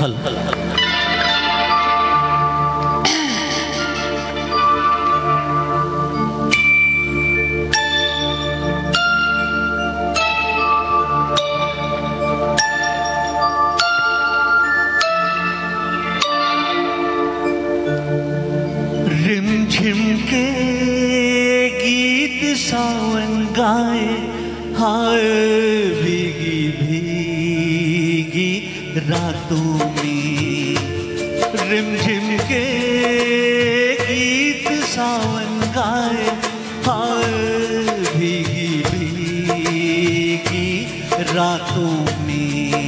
फल। रिमझिम के गीत सावन गाए, हाय भीगी भीगी रातों में। रिमझिम के गीत सावन गाए, हाय भीगी भीगी रातों में।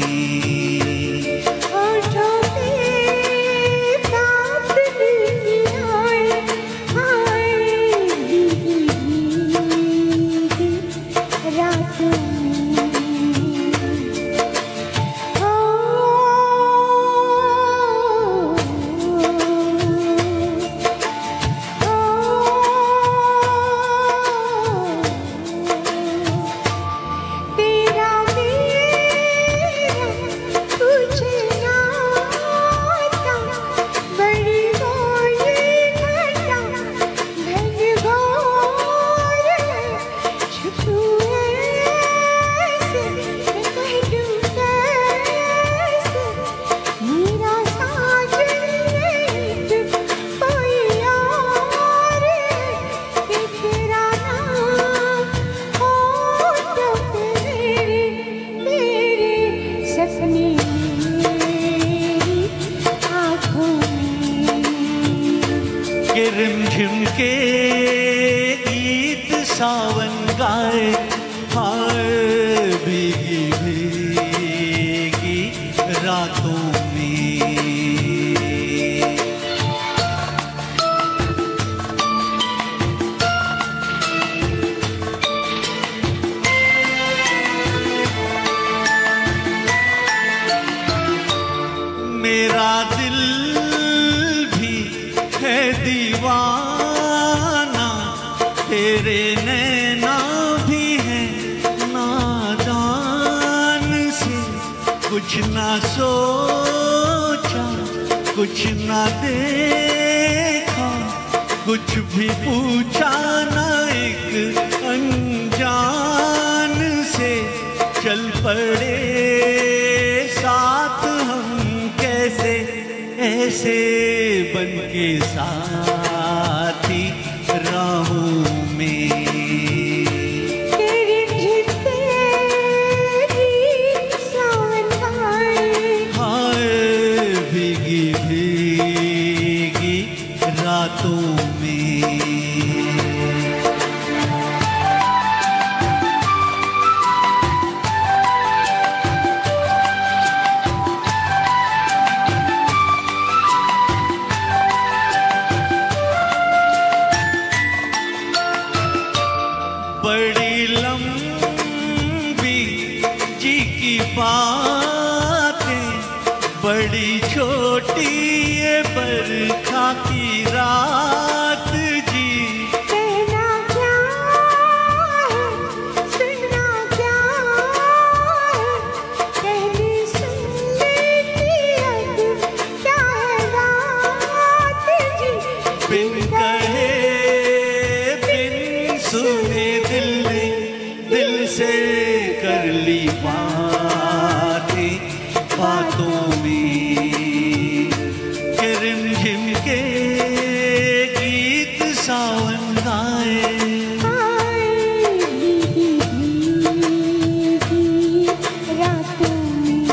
रिमझिम के गीत सावन गाए, हाय भीगी भीगी रातों में। मेरा दिल भी है दीवाना, तेरे नैना भी है नादान से। कुछ ना सोचा, कुछ ना देखा, कुछ भी पूछा ना एक अनजान से। चल पड़े साथ हम कैसे, ऐसे बन के साथी राहों में। तेरी झिलके गीत सावन गाए, हाय भीगी भीगी रातों में। बड़ी लंबी जी की बातें, बड़ी छोटी ये बरखा की रात जी। कहना क्या है, सुनना क्या है, कहनी सुन लेती अब क्या है बात जी। बिन कहे बिन सुने दिल ने दिल से कर ली बातें बातों में। कि रिमझिम के गीत सावन गाए, हाय भीगी भीगी रातों में।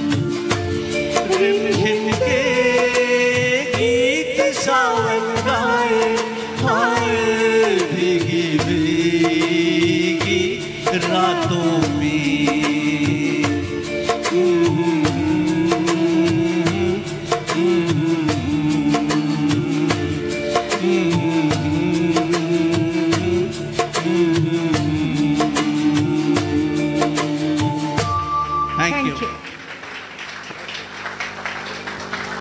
रिमझिम के गीत सावन गाए, हाय भीगी भीगी रातों में। Mm-hmm.